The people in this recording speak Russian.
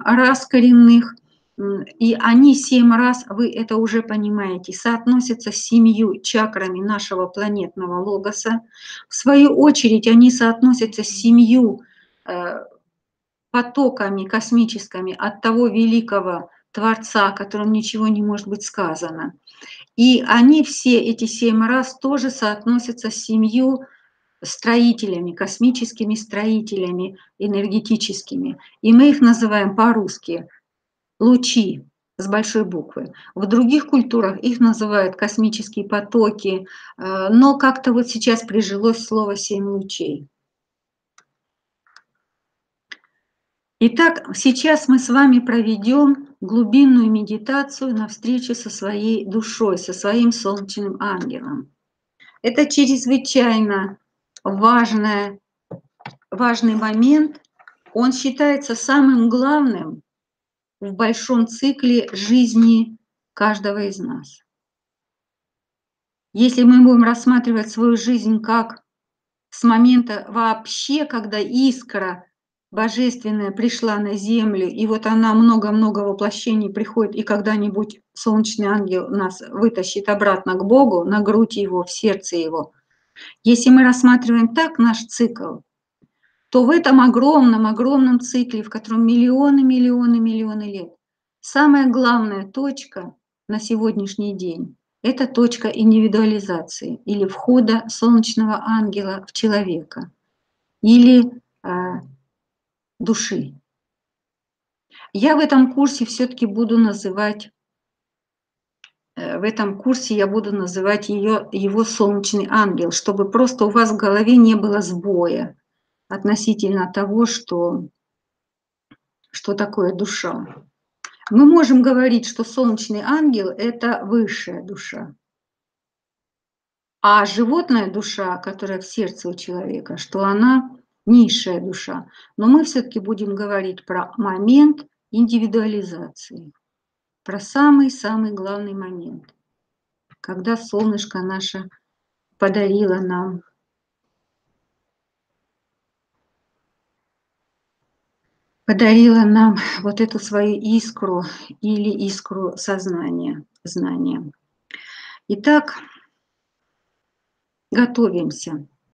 рас коренных, и они 7 раз, вы это уже понимаете, соотносятся с 7 чакрами нашего планетного логоса. В свою очередь они соотносятся с 7 потоками космическими от того великого Творца, о котором ничего не может быть сказано. И они все, эти 7 раз, тоже соотносятся с 7 строителями, космическими строителями энергетическими. И мы их называем по-русски лучи с большой буквы. В других культурах их называют космические потоки, но как-то вот сейчас прижилось слово 7 лучей. Итак, сейчас мы с вами проведем глубинную медитацию на встрече со своей душой, со своим солнечным ангелом. Это чрезвычайно важный момент. Он считается самым главным в большом цикле жизни каждого из нас. Если мы будем рассматривать свою жизнь как с момента вообще, когда искра божественная пришла на землю, и вот она много-много воплощений приходит, и когда-нибудь солнечный ангел нас вытащит обратно к Богу, на грудь его, в сердце его. Если мы рассматриваем так наш цикл, то в этом огромном цикле, в котором миллионы лет, самая главная точка на сегодняшний день – это точка индивидуализации или входа солнечного ангела в человека или души. Я в этом курсе все-таки буду называть, его солнечный ангел, чтобы просто у вас в голове не было сбоя относительно того, что такое душа. Мы можем говорить, что солнечный ангел – это высшая душа, а животная душа, которая в сердце у человека, что она низшая душа. Но мы все-таки будем говорить про момент индивидуализации, про самый-самый главный момент, когда солнышко наше подарило нам вот эту свою искру или искру сознания, знания. Итак, готовимся.